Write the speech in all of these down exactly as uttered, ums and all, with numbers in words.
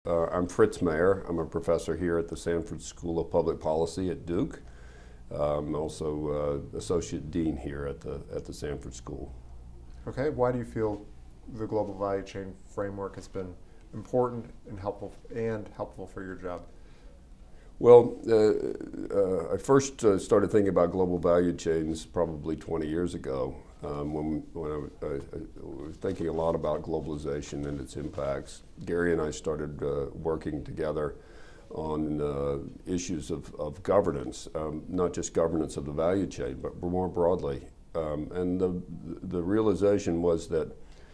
Uh, I'm Fritz Mayer. I'm a professor here at the Sanford School of Public Policy at Duke. Uh, I'm also uh, associate dean here at the at the Sanford School. Okay, why do you feel the global value chain framework has been important and helpful and helpful for your job? Well, uh, uh, I first uh, started thinking about global value chains probably twenty years ago, um, when, when I, I, I was thinking a lot about globalization and its impacts. Gary and I started uh, working together on uh, issues of, of governance, um, not just governance of the value chain, but more broadly. Um, and the, the realization was that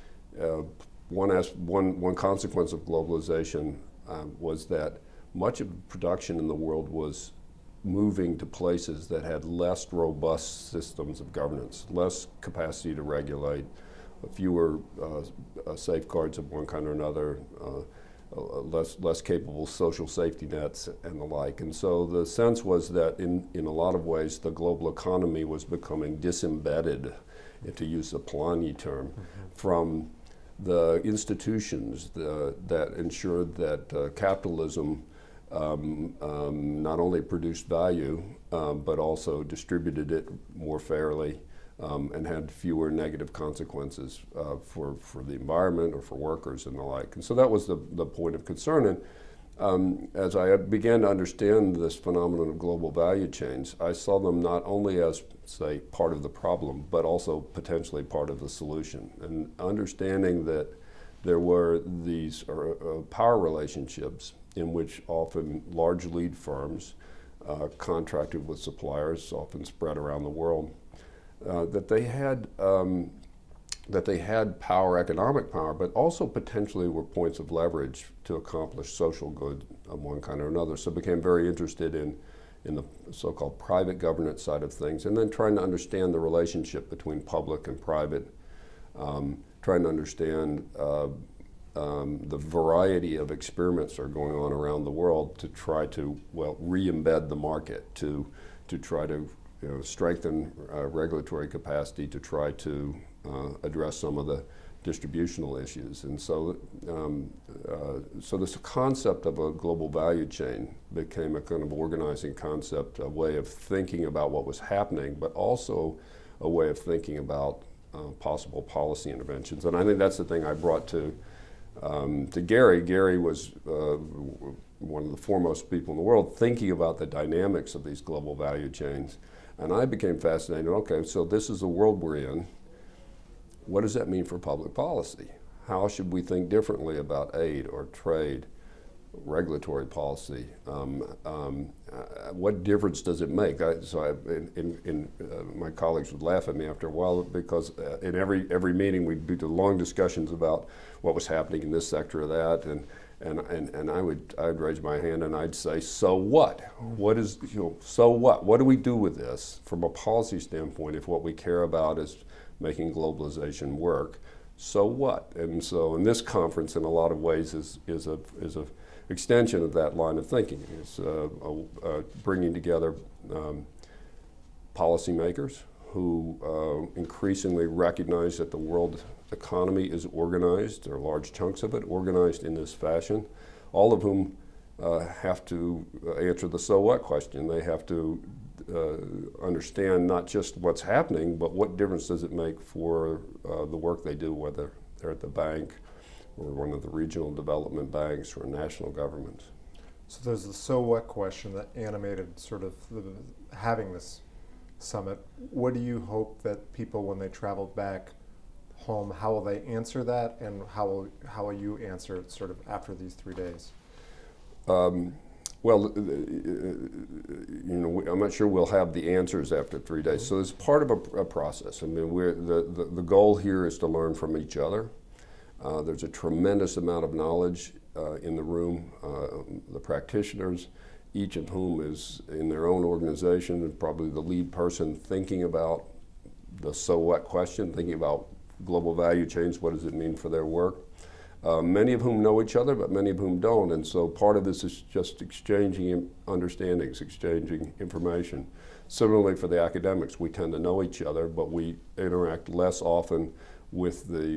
uh, one, as, one, one consequence of globalization uh, was that much of production in the world was moving to places that had less robust systems of governance, less capacity to regulate, fewer uh, uh, safeguards of one kind or another, uh, uh, less, less capable social safety nets and the like. And so the sense was that in, in a lot of ways the global economy was becoming disembedded, to use a Polanyi term, mm-hmm. from the institutions the, that ensured that uh, capitalism Um, um, not only produced value, um, but also distributed it more fairly um, and had fewer negative consequences uh, for, for the environment or for workers and the like. And so that was the, the point of concern. And um, as I began to understand this phenomenon of global value chains, I saw them not only as, say, part of the problem, but also potentially part of the solution. And understanding that there were these uh, uh, power relationships in which often large lead firms uh, contracted with suppliers, often spread around the world, uh, that they had um, that they had power, economic power, but also potentially were points of leverage to accomplish social good of one kind or another. So I became very interested in in the so-called private governance side of things, and then trying to understand the relationship between public and private, um, trying to understand uh, Um, the variety of experiments are going on around the world to try to, well, re-embed the market, to, to try to you know, strengthen uh, regulatory capacity, to try to uh, address some of the distributional issues. And so, um, uh, so this concept of a global value chain became a kind of organizing concept, a way of thinking about what was happening, but also a way of thinking about uh, possible policy interventions. And I think that's the thing I brought to Um, to Gary. Gary was uh, one of the foremost people in the world thinking about the dynamics of these global value chains. And I became fascinated. Okay, so this is the world we're in. What does that mean for public policy? How should we think differently about aid or trade, regulatory policy? Um, um, uh, what difference does it make? I, so I, in, in, in, uh, my colleagues would laugh at me after a while because uh, in every every meeting we'd do long discussions about what was happening in this sector or that, and and and, and I would I'd raise my hand and I'd say, so what? What is you know? So what? What do we do with this from a policy standpoint if what we care about is making globalization work? So what? And so in this conference, in a lot of ways, is is a is a extension of that line of thinking. It's uh, uh, bringing together um, policymakers who uh, increasingly recognize that the world economy is organized, or large chunks of it organized in this fashion, all of whom uh, have to answer the so what question. They have to uh, understand not just what's happening, but what difference does it make for uh, the work they do, whether they're at the bank or one of the regional development banks or national governments. So there's the so what question that animated sort of the, having this summit. What do you hope that people, when they travel back home, how will they answer that, and how will, how will you answer it sort of after these three days? Um, well, uh, you know, I'm not sure we'll have the answers after three days. Mm-hmm. So it's part of a, a process. I mean, we're, the, the, the goal here is to learn from each other. Uh, there's a tremendous amount of knowledge uh, in the room, uh, the practitioners, each of whom is in their own organization and probably the lead person thinking about the so what question, thinking about global value chains, what does it mean for their work. Uh, many of whom know each other, but many of whom don't, and so part of this is just exchanging understandings, exchanging information. Similarly for the academics, we tend to know each other, but we interact less often with the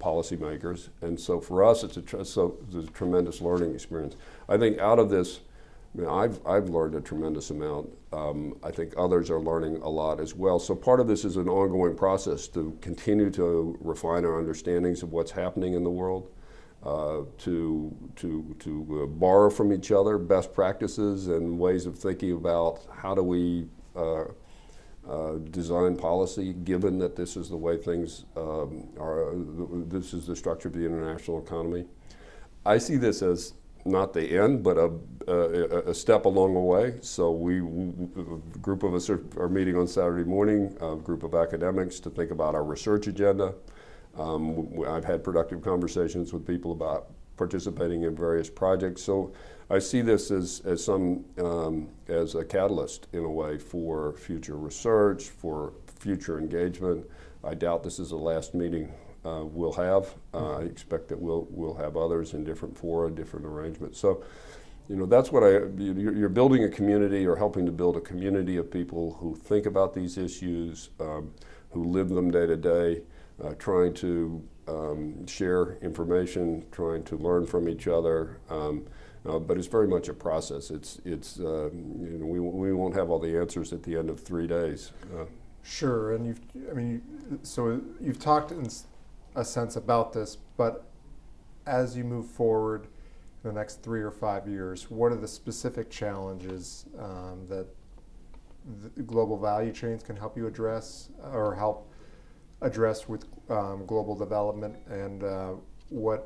policymakers. And so for us, it's a, tr so it's a tremendous learning experience. I think out of this, I mean, I've, I've learned a tremendous amount. Um, I think others are learning a lot as well. So part of this is an ongoing process to continue to refine our understandings of what's happening in the world, uh, to, to, to uh, borrow from each other best practices and ways of thinking about how do we uh, uh, design policy, given that this is the way things um, are, uh, this is the structure of the international economy. I see this as not the end, but a, a, a step along the way. So we, a group of us are, are meeting on Saturday morning, a group of academics to think about our research agenda. Um, I've had productive conversations with people about participating in various projects. So I see this as, as, some, um, as a catalyst in a way for future research, for future engagement. I doubt this is the last meeting Uh, we'll have. Uh, I expect that we'll we'll have others in different fora, different arrangements. So, you know, that's what I. You're, you're building a community, or helping to build a community of people who think about these issues, um, who live them day to day, uh, trying to um, share information, trying to learn from each other. Um, uh, but it's very much a process. It's it's. Uh, you know, we we won't have all the answers at the end of three days. Uh, Sure, and you've. I mean, so you've talked in a sense about this, but as you move forward in the next three or five years, what are the specific challenges um, that the global value chains can help you address, or help address with um, global development, and uh, what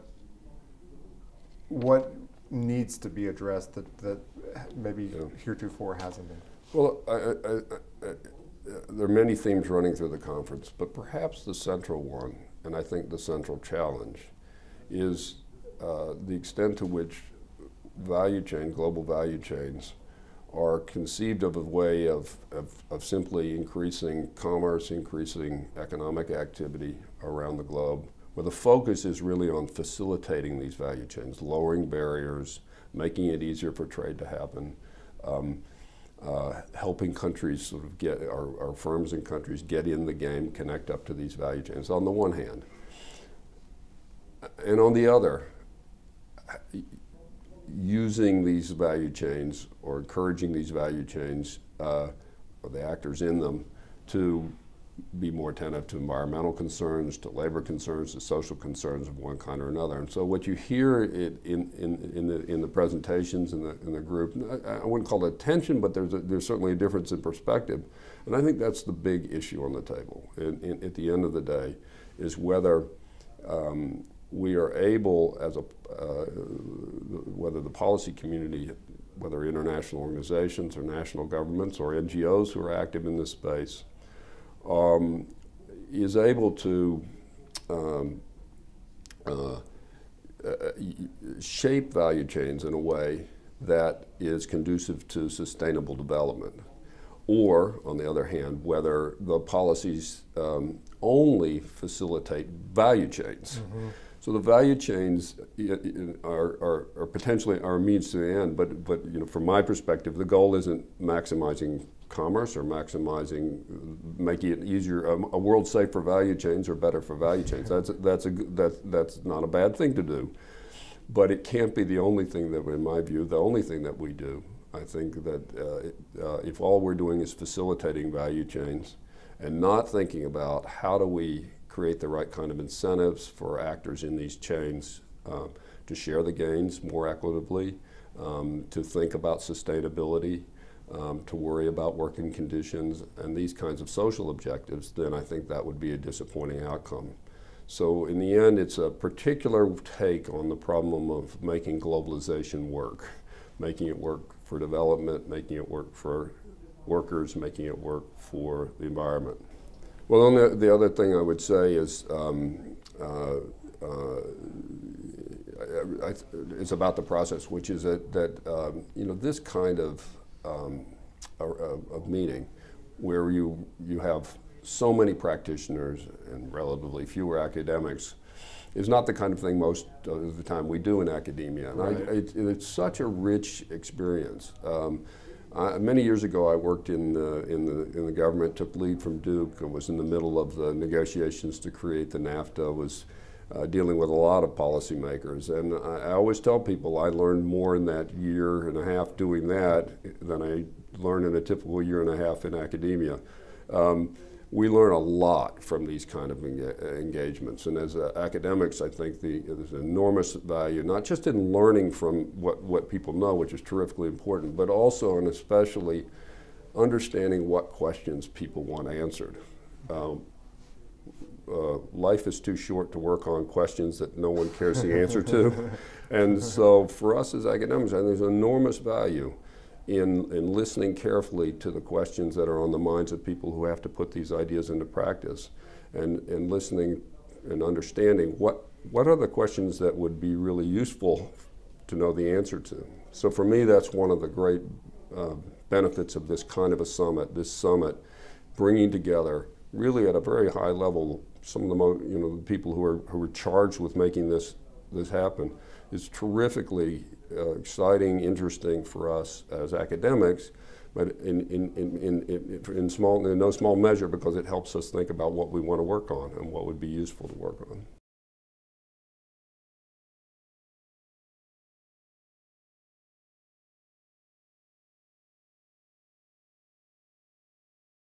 what needs to be addressed that, that maybe yeah. heretofore hasn't been? Well, I, I, I, I, there are many themes running through the conference, but perhaps the central one, and I think the central challenge, is uh, the extent to which value chain, global value chains, are conceived of a way of, of, of simply increasing commerce, increasing economic activity around the globe, where the focus is really on facilitating these value chains, lowering barriers, making it easier for trade to happen, um, Uh, helping countries sort of get, our, our firms and countries get in the game, connect up to these value chains on the one hand. And on the other, using these value chains or encouraging these value chains, uh, or the actors in them, to be more attentive to environmental concerns, to labor concerns, to social concerns of one kind or another. And so what you hear it in, in, in, the, in the presentations in the, in the group, I, I wouldn't call it tension, but there's, a, there's certainly a difference in perspective. And I think that's the big issue on the table. And, and at the end of the day, is whether um, we are able, as a, uh, whether the policy community, whether international organizations or national governments or N G Os who are active in this space, Um, is able to um, uh, uh, shape value chains in a way that is conducive to sustainable development. Or, on the other hand, whether the policies um, only facilitate value chains. Mm-hmm. So the value chains are, are, are potentially are a means to the end, but, but you know, from my perspective, the goal isn't maximizing commerce or maximizing, making it easier, um, a world safe for value chains or better for value chains. That's a, that's a that that's not a bad thing to do, but it can't be the only thing that, in my view, the only thing that we do. I think that uh, it, uh, if all we're doing is facilitating value chains and not thinking about how do we create the right kind of incentives for actors in these chains uh, to share the gains more equitably, um, to think about sustainability, Um, to worry about working conditions and these kinds of social objectives, then I think that would be a disappointing outcome. So in the end, it's a particular take on the problem of making globalization work, making it work for development, making it work for workers, making it work for the environment. Well, and the, the other thing I would say is um, uh, uh, I, I, it's about the process, which is that, that um, you know, this kind of Um, a, a, a meeting where you you have so many practitioners and relatively fewer academics is not the kind of thing most of the time we do in academia. And right. I, it, it's such a rich experience. Um, I, many years ago, I worked in the, in the in the government, took lead from Duke, and was in the middle of the negotiations to create the NAFTA. Was uh, dealing with a lot of policymakers. And I, I always tell people I learned more in that year and a half doing that than I learned in a typical year and a half in academia. Um, we learn a lot from these kind of enga engagements. And as uh, academics, I think the, there's enormous value, not just in learning from what, what people know, which is terrifically important, but also and especially understanding what questions people want answered. Um, uh, life is too short to work on questions that no one cares the answer to. And so for us as academics, I think there's enormous value In, in listening carefully to the questions that are on the minds of people who have to put these ideas into practice, and, and listening and understanding what, what are the questions that would be really useful to know the answer to. So for me, that's one of the great uh, benefits of this kind of a summit, this summit bringing together really at a very high level some of the mo you know, the people who are, who are charged with making this, this happen. Is terrifically uh, exciting, interesting for us as academics, but in, in, in, in, in, small, in no small measure because it helps us think about what we want to work on and what would be useful to work on.